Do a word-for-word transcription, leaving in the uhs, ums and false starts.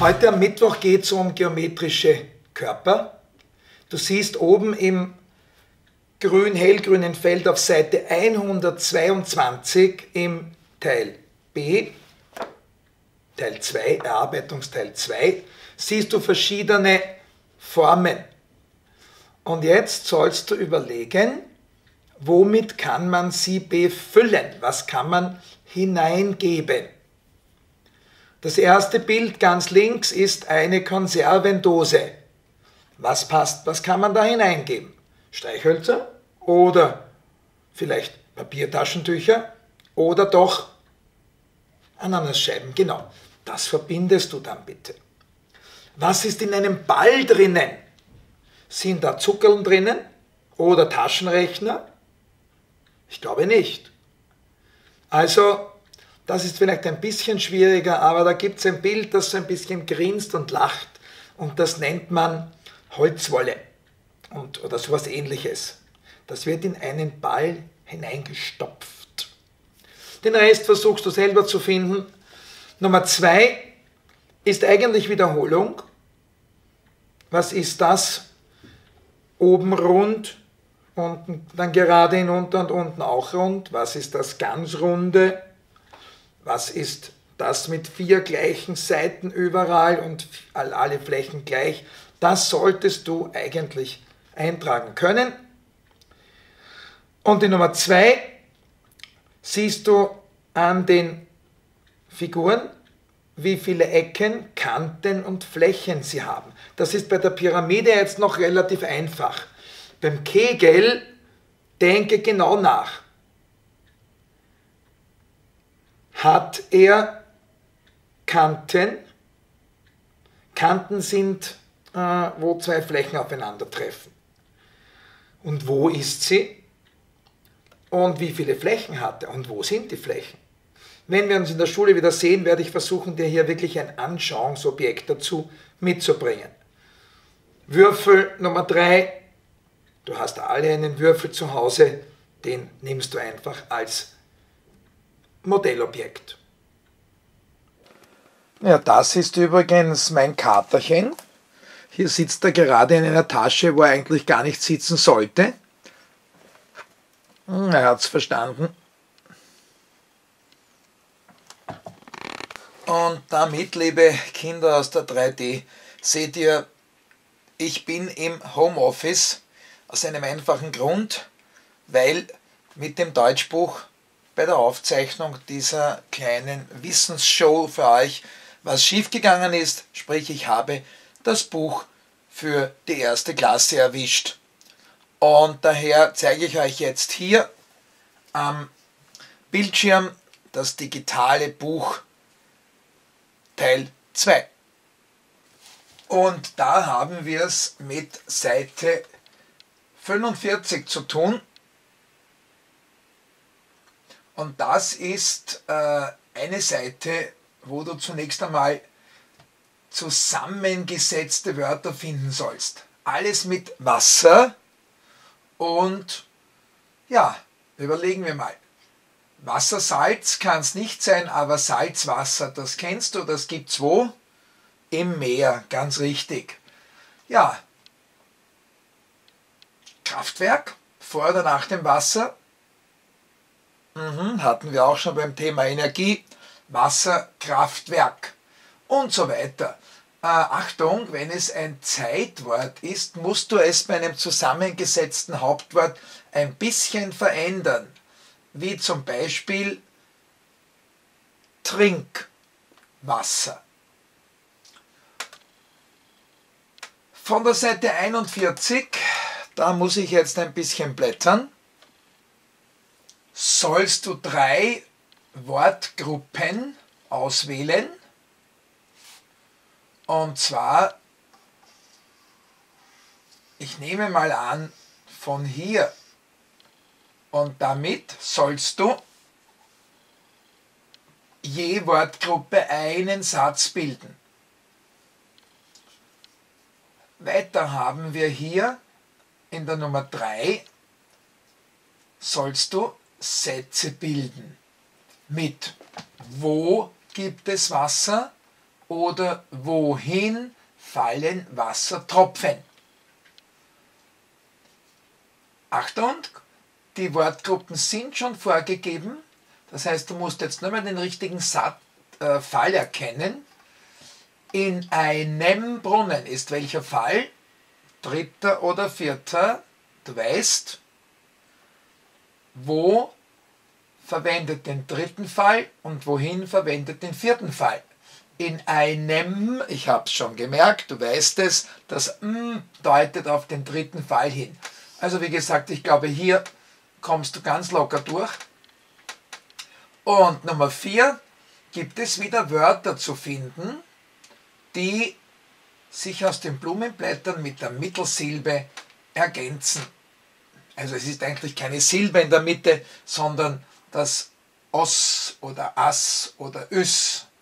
Heute am Mittwoch geht es um geometrische Körper. Du siehst oben im grün-hellgrünen Feld auf Seite hundertzweiundzwanzig im Teil B, Teil zwei, Erarbeitungsteil zwei, siehst du verschiedene Formen. Und jetzt sollst du überlegen, womit kann man sie befüllen? Was kann man hineingeben? Das erste Bild ganz links ist eine Konservendose. Was passt, was kann man da hineingeben? Streichhölzer oder vielleicht Papiertaschentücher oder doch Ananasscheiben. Genau, das verbindest du dann bitte. Was ist in einem Ball drinnen? Sind da Zuckerln drinnen oder Taschenrechner? Ich glaube nicht. Also, das ist vielleicht ein bisschen schwieriger, aber da gibt es ein Bild, das so ein bisschen grinst und lacht und das nennt man Holzwolle und, oder sowas Ähnliches. Das wird in einen Ball hineingestopft. Den Rest versuchst du selber zu finden. Nummer zwei ist eigentlich Wiederholung. Was ist das? Oben rund, unten dann gerade hinunter und unten auch rund. Was ist das ganz runde? Was ist das mit vier gleichen Seiten überall und alle Flächen gleich? Das solltest du eigentlich eintragen können. Und die Nummer zwei siehst du an den Figuren, wie viele Ecken, Kanten und Flächen sie haben. Das ist bei der Pyramide jetzt noch relativ einfach. Beim Kegel denke genau nach. Hat er Kanten? Kanten sind, äh, wo zwei Flächen aufeinandertreffen. Und wo ist sie? Und wie viele Flächen hat er? Und wo sind die Flächen? Wenn wir uns in der Schule wieder sehen, werde ich versuchen, dir hier wirklich ein Anschauungsobjekt dazu mitzubringen. Würfel Nummer drei. Du hast alle einen Würfel zu Hause, den nimmst du einfach als Modellobjekt. Ja, das ist übrigens mein Katerchen. Hier sitzt er gerade in einer Tasche, wo er eigentlich gar nicht sitzen sollte. Er hat es verstanden. Und damit, liebe Kinder aus der drei D, seht ihr, ich bin im Homeoffice aus einem einfachen Grund, weil mit dem Deutschbuch bei der Aufzeichnung dieser kleinen Wissensshow für euch was schiefgegangen ist, sprich ich habe das Buch für die erste Klasse erwischt. Und daher zeige ich euch jetzt hier am Bildschirm das digitale Buch Teil zwei. Und da haben wir es mit Seite fünfundvierzig zu tun. Und das ist äh, eine Seite, wo du zunächst einmal zusammengesetzte Wörter finden sollst. Alles mit Wasser und ja, überlegen wir mal. Wassersalz kann es nicht sein, aber Salzwasser, das kennst du, das gibt es wo? Im Meer, ganz richtig. Ja, Kraftwerk, vor oder nach dem Wasser? Mhm, hatten wir auch schon beim Thema Energie, Wasserkraftwerk und so weiter. Äh, Achtung, wenn es ein Zeitwort ist, musst du es bei einem zusammengesetzten Hauptwort ein bisschen verändern. Wie zum Beispiel Trinkwasser. Von der Seite einundvierzig, da muss ich jetzt ein bisschen blättern, sollst du drei Wortgruppen auswählen. Und zwar, ich nehme mal an, von hier. Und damit sollst du je Wortgruppe einen Satz bilden. Weiter haben wir hier in der Nummer drei, sollst du Sätze bilden. Mit wo gibt es Wasser? oder wohin fallen Wassertropfen? Achtung, die Wortgruppen sind schon vorgegeben. Das heißt, du musst jetzt nur mal den richtigen Sat äh, Fall erkennen. In einem Brunnen ist welcher Fall? Dritter oder vierter? Du weißt, wo verwendet den dritten Fall und wohin verwendet den vierten Fall. In einem, ich habe es schon gemerkt, du weißt es, das M deutet auf den dritten Fall hin. Also wie gesagt, ich glaube, hier kommst du ganz locker durch. Und Nummer vier, gibt es wieder Wörter zu finden, die sich aus den Blumenblättern mit der Mittelsilbe ergänzen. Also es ist eigentlich keine Silbe in der Mitte, sondern das Os oder As oder Üs.